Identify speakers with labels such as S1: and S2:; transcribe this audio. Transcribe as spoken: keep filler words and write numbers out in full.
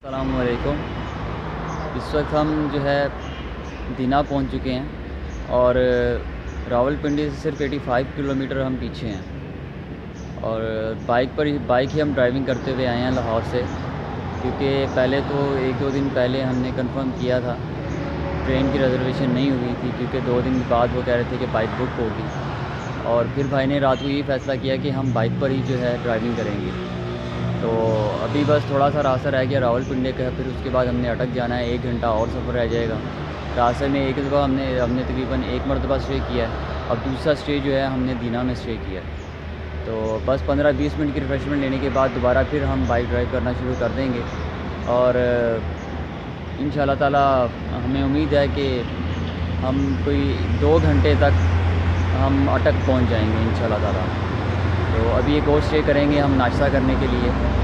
S1: अस्सलामुअलैकुम। इस वक्त हम जो है दीना पहुंच चुके हैं और रावलपिंडी से सिर्फ पचासी किलोमीटर हम पीछे हैं और बाइक पर ही बाइक ही हम ड्राइविंग करते हुए आए हैं लाहौर से, क्योंकि पहले तो एक दो दिन पहले हमने कंफर्म किया था, ट्रेन की रिज़र्वेशन नहीं हुई थी क्योंकि दो दिन बाद वो कह रहे थे कि बाइक बुक होगी। और फिर भाई ने रात को ये फ़ैसला किया कि हम बाइक पर ही जो है ड्राइविंग करेंगे। तो अभी बस थोड़ा सा रास्ता रह गया रावलपिंडी का, फिर उसके बाद हमने अटक जाना है, एक घंटा और सफ़र रह जाएगा। रास्ते में एक दफ़ा हमने हमने तकरीबन एक मरतबा स्टे किया है, अब दूसरा स्टे जो है हमने दीना में स्टे किया है। तो बस पंद्रह बीस मिनट की रिफ़्रेशमेंट लेने के बाद दोबारा फिर हम बाइक ड्राइव करना शुरू कर देंगे और इंशाअल्लाह ताला हमें उम्मीद है कि हम कोई दो घंटे तक हम अटक पहुंच जाएंगे इंशाअल्लाह ताला। तो अभी एक और स्टे करेंगे हम नाश्ता करने के लिए।